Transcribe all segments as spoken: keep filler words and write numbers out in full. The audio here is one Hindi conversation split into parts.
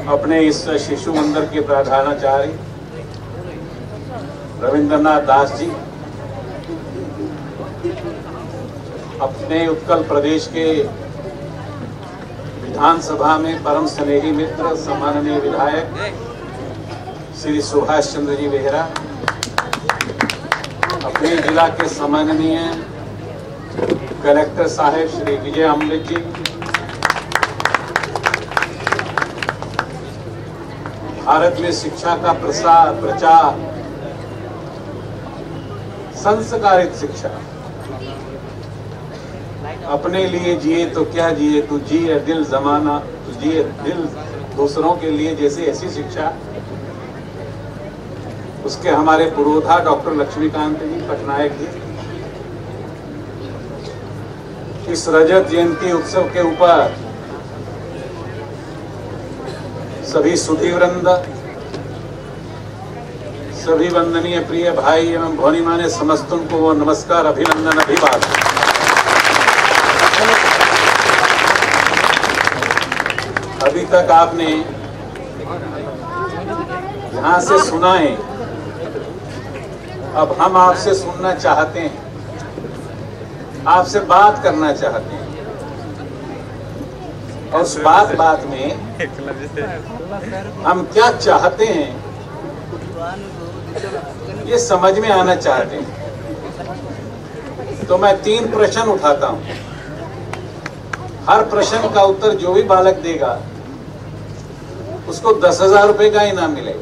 अपने इस शिशु मंदिर के प्रधानाचार्य रविंद्रनाथ दास जी, अपने उत्कल प्रदेश के विधानसभा में परम स्नेही मित्र सम्माननीय विधायक श्री सुभाष चंद्र जी बेहरा, अपने जिला के सम्माननीय कलेक्टर साहेब श्री विजय अमृत जी, भारत में शिक्षा का प्रसार प्रचार, संस्कारित शिक्षा, अपने लिए जिए तो क्या जिए, तू जिए दिल जमाना, तू जिए दिल दूसरों के लिए, जैसे ऐसी शिक्षा, उसके हमारे पुरोधा डॉक्टर लक्ष्मीकांत जी पटनायक जी, इस रजत जयंती उत्सव के ऊपर सभी सुधीवृंद, सभी वंदनीय प्रिय भाई एवं भौनी माने समस्तों को वो नमस्कार, अभिनंदन, अभिवादन। अभी तक आपने यहां से सुना है, अब हम आपसे सुनना चाहते हैं, आपसे बात करना चाहते हैं, और उस बात बात में हम क्या चाहते हैं ये समझ में आना चाहते हैं। तो मैं तीन प्रश्न उठाता हूं, हर प्रश्न का उत्तर जो भी बालक देगा उसको दस हजार रुपए का इनाम मिलेगा।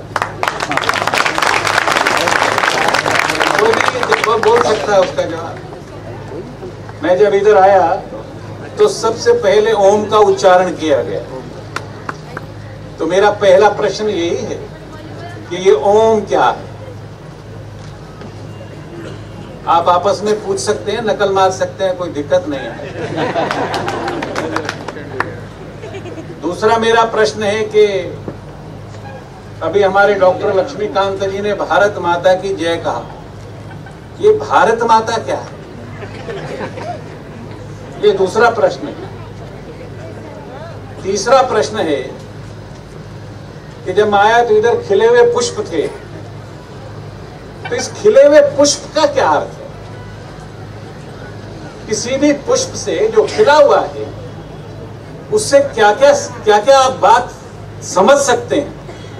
कोई भी बोल सकता है उसका जवाब। मैं जब इधर आया तो सबसे पहले ओम का उच्चारण किया गया, तो मेरा पहला प्रश्न यही है कि ये ओम क्या है। आप आपस में पूछ सकते हैं, नकल मार सकते हैं, कोई दिक्कत नहीं है। दूसरा मेरा प्रश्न है कि अभी हमारे डॉक्टर लक्ष्मीकांत जी ने भारत माता की जय कहा, ये भारत माता क्या है, ये दूसरा प्रश्न है। तीसरा प्रश्न है कि जब आया तो इधर खिले हुए पुष्प थे, तो इस खिले हुए पुष्प का क्या अर्थ है। किसी भी पुष्प से जो खिला हुआ है उससे क्या क्या क्या क्या आप बात समझ सकते हैं।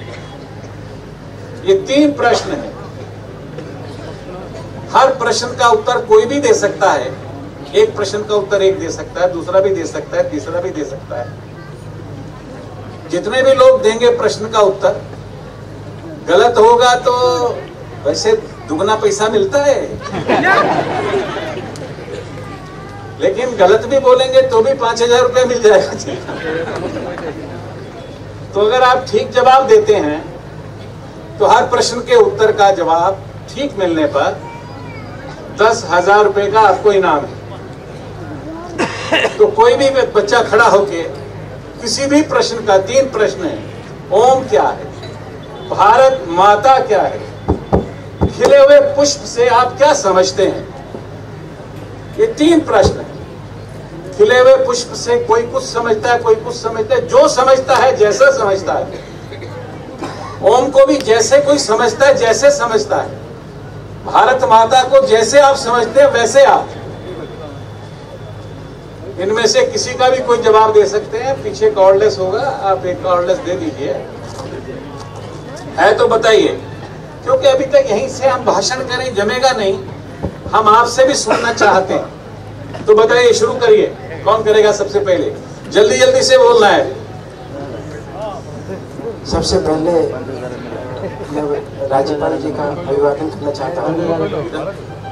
ये तीन प्रश्न है, हर प्रश्न का उत्तर कोई भी दे सकता है। एक प्रश्न का उत्तर एक दे सकता है, दूसरा भी दे सकता है, तीसरा भी दे सकता है। जितने भी लोग देंगे प्रश्न का उत्तर, गलत होगा तो वैसे दुगना पैसा मिलता है, लेकिन गलत भी बोलेंगे तो भी पांच हजार रुपये मिल जाएगा। तो अगर आप ठीक जवाब देते हैं तो हर प्रश्न के उत्तर का जवाब ठीक मिलने पर दस हजार रुपये का आपको इनाम है। तो कोई भी बच्चा खड़ा होके किसी भी प्रश्न का, तीन प्रश्न है, ओम क्या है, भारत माता क्या है, खिले हुए पुष्प से आप क्या समझते हैं, ये तीन प्रश्न है। खिले हुए पुष्प से कोई कुछ समझता है, कोई कुछ समझता है, जो समझता है जैसा समझता है। ओम को भी जैसे कोई समझता है जैसे समझता है, भारत माता को जैसे आप समझते हैं वैसे आप। इनमें से किसी का भी कोई जवाब दे सकते हैं। पीछे कॉर्डलेस होगा, आप एक कॉर्डलेस दे दीजिए, है तो बताइए, क्योंकि अभी तक यहीं से हम भाषण करें जमेगा नहीं, हम आपसे भी सुनना चाहते हैं। तो बताइए, शुरू करिए, कौन करेगा सबसे पहले, जल्दी जल्दी से बोलना है। सबसे पहले मैं राज्यपाल जी का अभिवादन करना चाहता हूँ।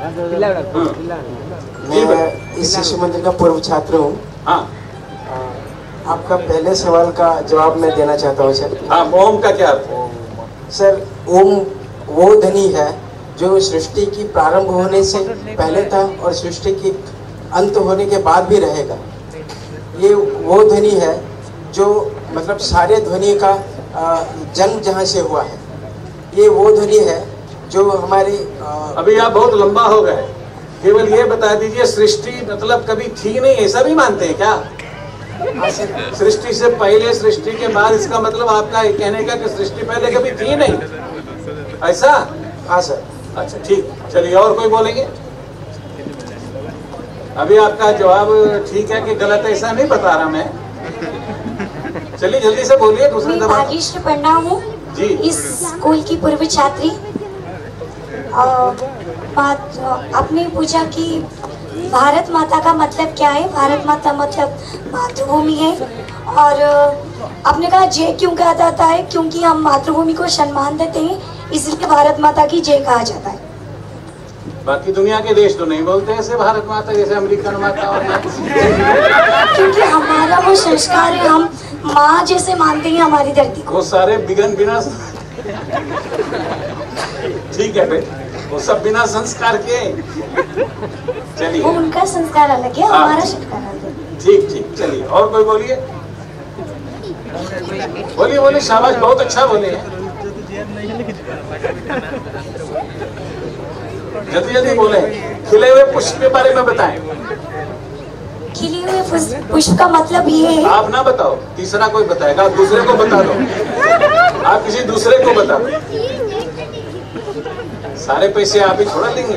मैं इस शिशु मंदिर का पूर्व छात्र हूँ। हाँ, आपका पहले सवाल का जवाब मैं देना चाहता हूँ सर। हाँ, ओम का क्या अर्थ है? सर, ओम वो ध्वनि है जो सृष्टि की प्रारंभ होने से पहले था और सृष्टि की अंत होने के बाद भी रहेगा। ये वो ध्वनि है जो मतलब सारे ध्वनि का जन्म जहाँ से हुआ है। ये वो ध्वनि है जो हमारी अभी आप बहुत लंबा हो गए, केवल ये बता दीजिए, सृष्टि मतलब कभी थी नहीं, ऐसा भी मानते हैं क्या? सृष्टि से पहले, सृष्टि के बाद, इसका मतलब आपका ये कहने का कि सृष्टि पहले कभी थी नहीं, ऐसा? हाँ सर। अच्छा ठीक, चलिए और कोई बोलेंगे? अभी आपका जवाब ठीक है कि गलत, ऐसा नहीं बता रहा मैं। चलिए जल्दी से बोलिए। दूसरे मैं भाग्यश्री पंडा हूँ जी, इस स्कूल की पूर्व छात्री। बात आपने पूछा कि भारत माता का मतलब क्या है। भारत माता मतलब मातृभूमि है। और आपने कहा जय क्यों कहा जाता है, क्योंकि हम मातृभूमि को सम्मान देते हैं, इसलिए भारत माता की जय कहा जाता है। बाकी दुनिया के देश तो नहीं बोलते ऐसे भारत माता, जैसे अमेरिकन माता और क्योंकि हमारा वो संस्कार है, हम माँ जैसे मानते हैं हमारी धरती को। वो सारे बिगन बिना ठीक है बेटे, वो सब बिना संस्कार के। चलिए, वो उनका संस्कार अलग है, हमारा संस्कार अलग है। ठीक ठीक, चलिए और कोई बोलिए। बोलिए बोलिए, शाबाश, बहुत अच्छा बोले हैं। जल्दी जल्दी बोले। खिले हुए पुष्प के बारे में बताएं। खिले हुए पुष्प का मतलब ये है। आप ना बताओ, तीसरा कोई बताएगा, आप दूसरे को बता दो। आप किसी दूसरे को बता दो। सारे पैसे आप ही छोड़ा देंगे।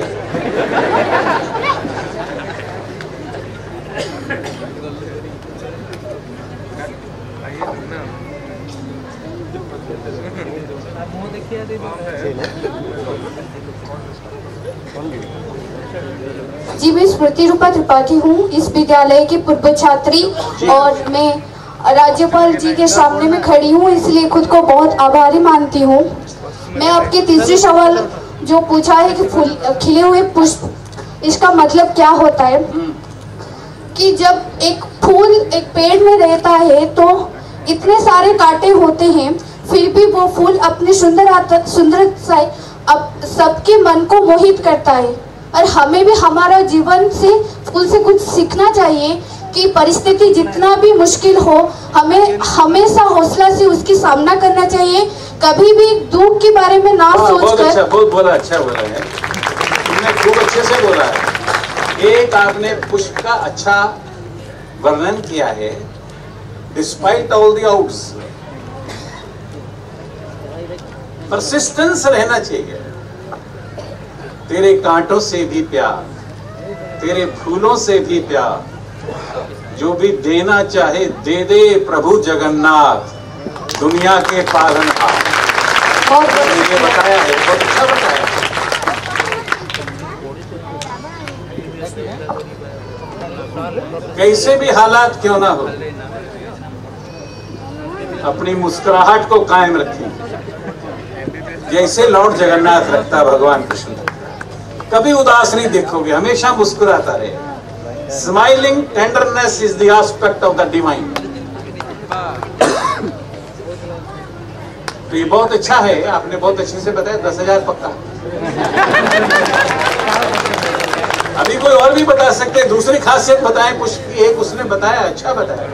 जी, मैं स्मृति रूपा त्रिपाठी हूँ, इस विद्यालय की पूर्व छात्री, और मैं राज्यपाल जी के सामने में खड़ी हूँ, इसलिए खुद को बहुत आभारी मानती हूँ। मैं आपके तीसरे सवाल जो पूछा है कि फूल खिले हुए पुष्प, इसका मतलब क्या होता है कि जब एक फूल एक पेड़ में रहता है तो इतने सारे कांटे होते हैं, फिर भी वो फूल अपनी सुंदर सुंदर से अब सबके मन को मोहित करता है। और हमें भी हमारा जीवन से फूल से कुछ सीखना चाहिए कि परिस्थिति जितना भी मुश्किल हो, हमें हमेशा हौसला से उसकी सामना करना चाहिए। कभी भी दुख के बारे में ना सोचकर। बहुत अच्छा, बहुत बोला, अच्छा बोला है तुमने, खूब अच्छे से बोला है। एक आपने पुष्प का अच्छा वर्णन किया है। Despite all the odds, persistence रहना चाहिए। तेरे कांटों से भी प्यार, तेरे फूलों से भी प्यार, जो भी देना चाहे दे दे प्रभु जगन्नाथ, दुनिया के पालनहार। बहुत ये बताया है, बहुत अच्छा बताया। कैसे भी हालात क्यों ना हो, अपनी मुस्कुराहट को कायम रखें, जैसे लॉर्ड जगन्नाथ रखता भगवान कृष्ण। कभी उदास नहीं देखोगे, हमेशा मुस्कुराता रहे। Smiling tenderness is the aspect of the divine. तो ये बहुत अच्छा है, आपने बहुत अच्छे से बताया। दस हजार पक्का। अभी कोई और भी बता सकते हैं, दूसरी खासियत बताएं पुष्प की। एक उसने बताया, अच्छा बताया,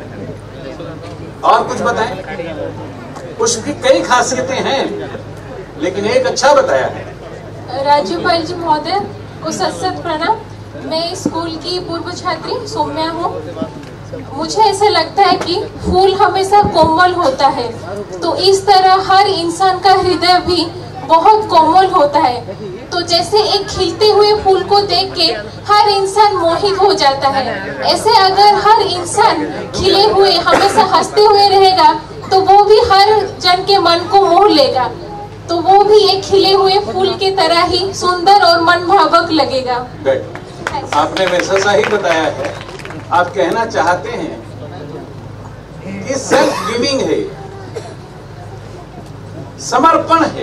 और कुछ बताएं। पुष्प की कई खासियतें हैं, लेकिन एक अच्छा बताया है। राज्यपाल जी महोदय को सत सत प्रणाम। मैं स्कूल की पूर्व छात्री सौम्या हूँ। मुझे ऐसा लगता है कि फूल हमेशा कोमल होता है, तो इस तरह हर इंसान का हृदय भी बहुत कोमल होता है। तो जैसे एक खिलते हुए फूल को देख के हर इंसान मोहित हो जाता है, ऐसे अगर हर इंसान खिले हुए हमेशा हंसते हुए रहेगा तो वो भी हर जन के मन को मोह लेगा, तो वो भी एक खिले हुए फूल की तरह ही सुंदर और मनभावक लगेगा। आपने वैसा सा ही बताया है। आप कहना चाहते हैं कि सेल्फ गिविंग है, समर्पण है,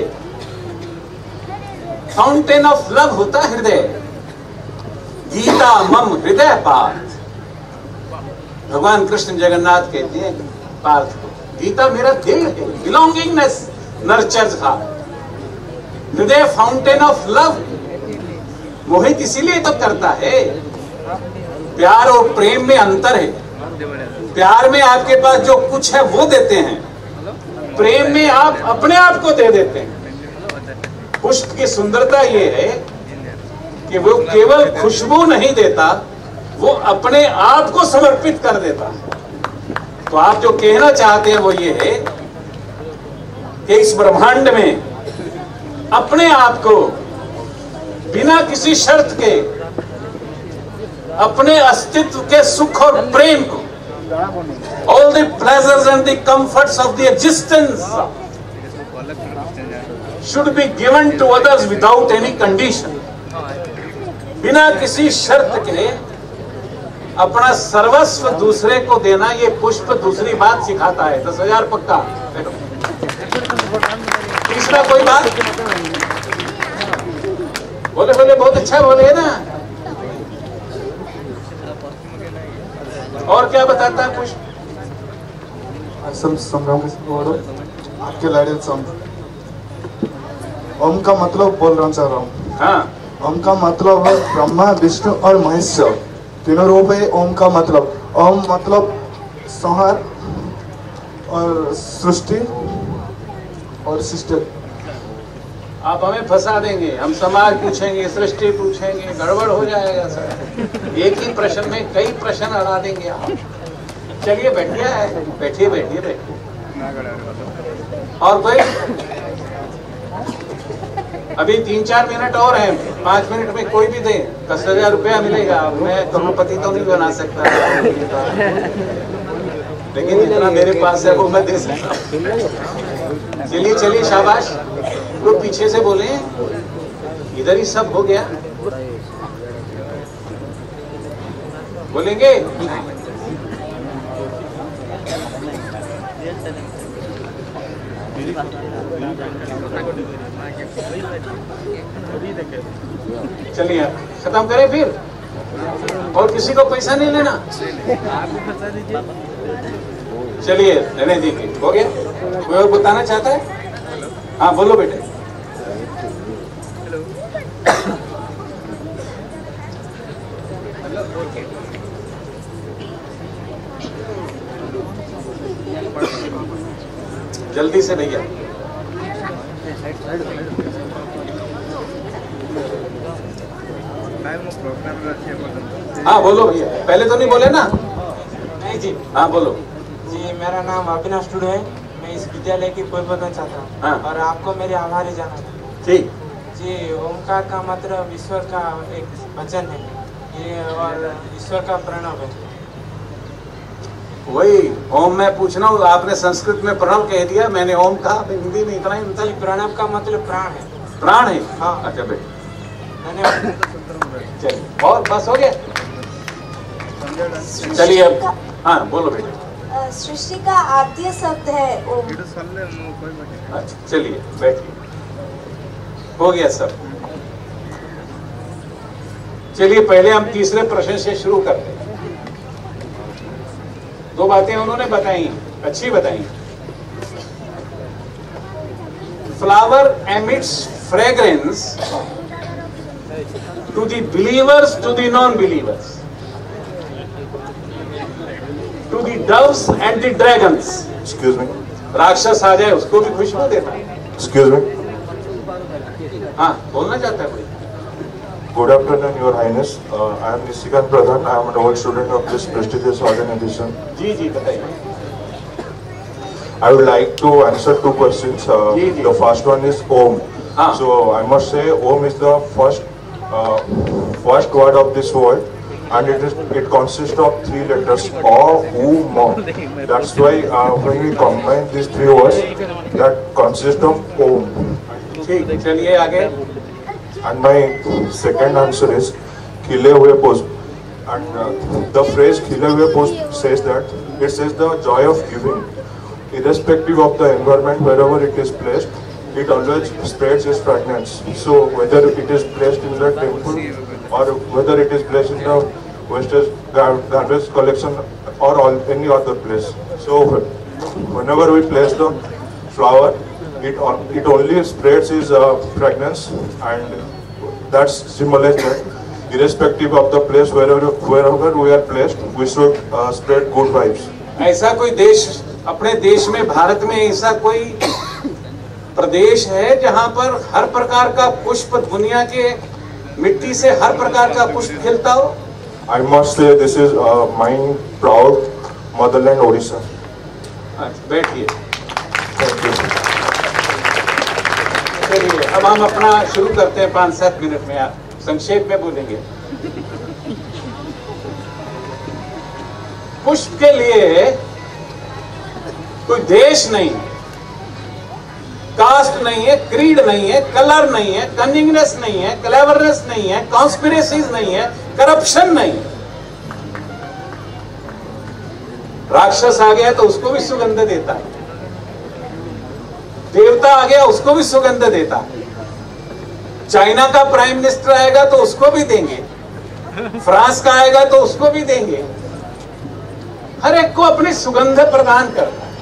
फाउंटेन ऑफ लव होता हृदय। गीता मम हृदय पार्थ, भगवान कृष्ण जगन्नाथ कहते हैं पार्थ को, गीता मेरा दिल है। Belongingness nurtures heart. हृदय फाउंटेन ऑफ लव, मोहित इसीलिए तो करता है। प्यार और प्रेम में अंतर है। प्यार में आपके पास जो कुछ है वो देते हैं, प्रेम में आप अपने आप को दे देते हैं। पुष्प की सुंदरता ये है कि वो केवल खुशबू नहीं देता, वो अपने आप को समर्पित कर देता है। तो आप जो कहना चाहते हैं वो ये है कि इस ब्रह्मांड में अपने आप को बिना किसी शर्त के, अपने अस्तित्व के सुख और प्रेम को, all the pleasures and the comforts of the existence should be given to others without any condition. बिना किसी शर्त के अपना सर्वस्व दूसरे को देना, ये पुष्प दूसरी बात सिखाता है। दस हजार पक्का। तीसरा कोई बात बोले बोले बहुत अच्छा बोले ना। और क्या बताता है पुष्प? आपके लाइडल सॉन्ग ओम का मतलब बोल रहा चाह रहा हूँ। हाँ, ओम का मतलब है ब्रह्मा विष्णु और महेश्वर, तीनों रूप है ओम का मतलब। ओम मतलब संहार और सृष्टि और सृष्टि। आप हमें फंसा देंगे, हम समाज पूछेंगे, सृष्टि पूछेंगे, गड़बड़ हो जाएगा सर। एक ही प्रश्न में कई प्रश्न अड़ा देंगे आप। चलिए बैठिए, बैठिए बैठिए बैठिए। और कोई? अभी तीन चार मिनट और हैं, पांच मिनट में कोई भी दे, दस हजार रुपया मिलेगा। मैं करोड़पति तो नहीं बना सकता, लेकिन जितना मेरे पास है वो मैं दे सकता हूँ। चलिए चलिए, शाबाश। लोग पीछे से बोले, इधर ही सब हो गया। बोलेंगे चलिए खत्म करें फिर, और किसी को पैसा नहीं लेना। चलिए रहने दीजिए, हो गया। कोई और बताना चाहता है? हाँ बोलो बेटे। जल्दी से भैया। हाँ बोलो भैया, पहले तो नहीं बोले ना? नहीं जी। हाँ बोलो जी, मेरा नाम अविनाश टुडू है। मैं इस विद्यालय की पूर्व बनना चाहता हूँ। हाँ। और आपको मेरे आभारी जाना था। ठीक। जी, ओमकार का मतलब ईश्वर का एक वचन है ये, और ईश्वर का प्रणव है। वही ओम मैं पूछ रहा हूँ, आपने संस्कृत में प्रणव कह दिया, मैंने ओम कहा, हिंदी में इतना ही जी, प्रणव का मतलब प्राण है। प्राण है? हाँ। अच्छा बेटे, धन्यवाद। चलिए, और बस हो गया। चलिए अब हाँ बोलो बेटे। सृष्टि का आद्य शब्द है ओम। अच्छा चलिए बैठिए, हो गया सब। चलिए पहले हम तीसरे प्रश्न से शुरू करते हैं। दो बातें उन्होंने बताई, अच्छी बताई। Flower emits fragrance to the believers, to the non believers, to the doves and the dragons. Excuse me. राक्षस आ जाए उसको भी खुशबू देता है। Excuse me. हाँ बोलना चाहता है कोई? Good afternoon, Your Highness. Uh, I am Nishikant Pradhan. I am an old student of this prestigious organization. जी जी बताइए। I would like to answer two questions. Uh, ji, ji. the first one is Om. हाँ. So I must say Om is the first uh, first word of this word, and it is it consists of three letters: O, U, Ma. That's why uh, when we combine these three words, that consist of Om. ठीक, चलिए आगे। And my second answer is खिले हुए पुष्प. And uh, the phrase खिले हुए पुष्प says that it says the joy of giving, irrespective of the environment wherever it is placed, it always spreads its fragrance. So whether it is placed in the temple or whether it is placed in the wastage gar- garbage collection or all, any other place. So whenever we place the flower, it on, it only spreads its uh, fragrance, and that's symbolized that irrespective of the place wherever wherever we are placed, we should uh, spread good vibes. ऐसा कोई देश, अपने देश में, भारत में ऐसा कोई प्रदेश है जहां पर हर प्रकार का पुष्प, दुनिया के मिट्टी से हर प्रकार का पुष्प खिलता हो? I must say this is uh, my proud motherland Odisha. बैठिए। Thank you. चलिए अब हम अपना शुरू करते हैं। पाँच सात मिनट में आप संक्षेप में बोलेंगे। पुष्प के लिए कोई देश नहीं है, कास्ट नहीं है, क्रीड नहीं है, कलर नहीं है, कनिंगनेस नहीं है, क्लेवरनेस नहीं है, कॉन्स्पिरेसीज नहीं है, करप्शन नहीं है। राक्षस आ गया तो उसको भी सुगंध देता है, देवता आ गया उसको भी सुगंध देता है, चाइना का प्राइम मिनिस्टर आएगा तो उसको भी देंगे, फ्रांस का आएगा तो उसको भी देंगे। हर एक को अपनी सुगंध प्रदान करता है।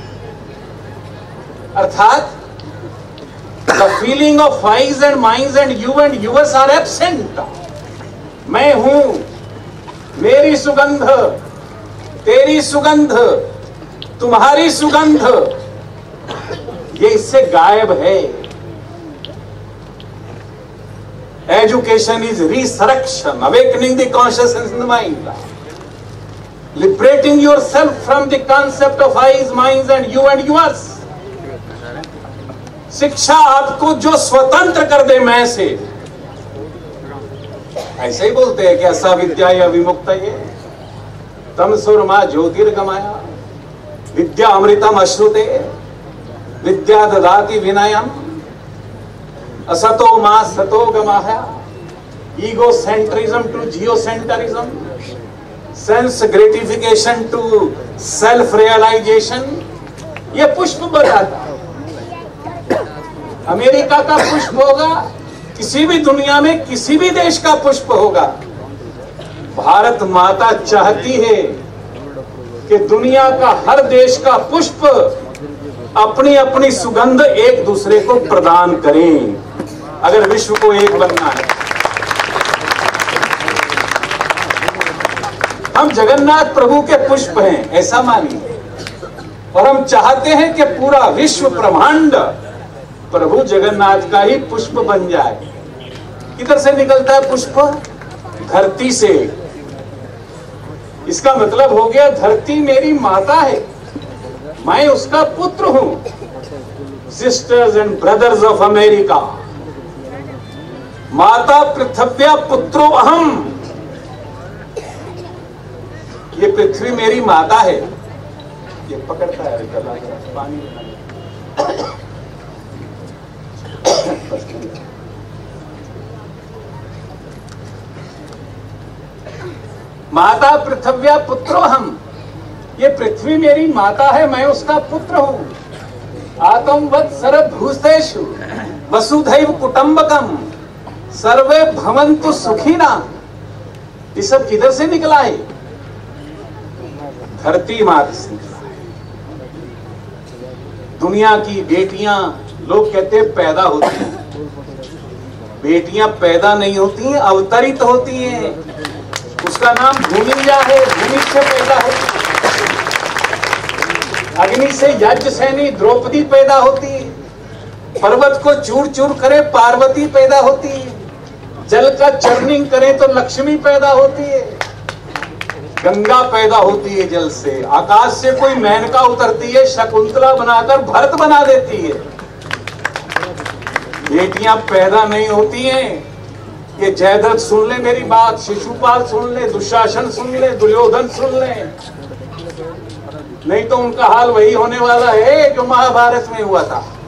अर्थात the feeling of I's and mine's and you and yours are absent. मैं हूं, मेरी सुगंध, तेरी सुगंध, तुम्हारी सुगंध, ये इससे गायब है। Education is resurrection, awakening the consciousness in the mind, liberating yourself from the concept of eyes, minds and you and yours. शिक्षा आपको जो स्वतंत्र कर दे मैं से, ऐसे ही बोलते हैं कि असा विद्या या विमुक्त ये तम सुरमा ज्योतिर्गमया विद्या अमृतम अश्रुते विद्या ददाति विनयम असतो मा सतो गमया ego centrism to geo centrism sense gratification to self realisation. ये पुष्प बताता है। अमेरिका का पुष्प होगा, किसी भी दुनिया में किसी भी देश का पुष्प होगा। भारत माता चाहती है कि दुनिया का हर देश का पुष्प अपनी अपनी सुगंध एक दूसरे को प्रदान करें, अगर विश्व को एक बनना है। हम जगन्नाथ प्रभु के पुष्प हैं ऐसा मानिए, और हम चाहते हैं कि पूरा विश्व ब्रह्मांड प्रभु जगन्नाथ का ही पुष्प बन जाए। किधर से निकलता है पुष्प? धरती से। इसका मतलब हो गया धरती मेरी माता है, मैं उसका पुत्र हूं। Sisters and brothers of America, माता पृथ्व्या पुत्रो अहम। ये पृथ्वी मेरी माता है। ये पकड़ता है पानी। माता पृथ्व्या पुत्रो हम। ये पृथ्वी मेरी माता है, मैं उसका पुत्र हूं। आत्मवत् सर्वभूतेषु वसुधैव कुटुंबकम सर्वे भवन्तु सुखिना। ये सब किधर से निकला है? धरती माता से निकला है। दुनिया की बेटियां, लोग कहते हैं पैदा होती हैं, बेटियां पैदा नहीं होती हैं, अवतरित होती हैं। उसका नाम भूमिजा है, भूमि से पैदा होती है। अग्नि से यज्ञसेनी द्रौपदी पैदा होती है। पर्वत को चूर चूर करे पार्वती पैदा होती है। जल का चर्निंग करे तो लक्ष्मी पैदा होती है। गंगा पैदा होती है जल से। आकाश से कोई मेनका उतरती है, शकुंतला बनाकर भरत बना देती है। बेटियां पैदा नहीं होती हैं। ये जयद्रथ सुन ले मेरी बात, शिशुपाल सुन ले, दुशासन सुन ले, दुर्योधन सुन ले, नहीं तो उनका हाल वही होने वाला है जो महाभारत में हुआ था।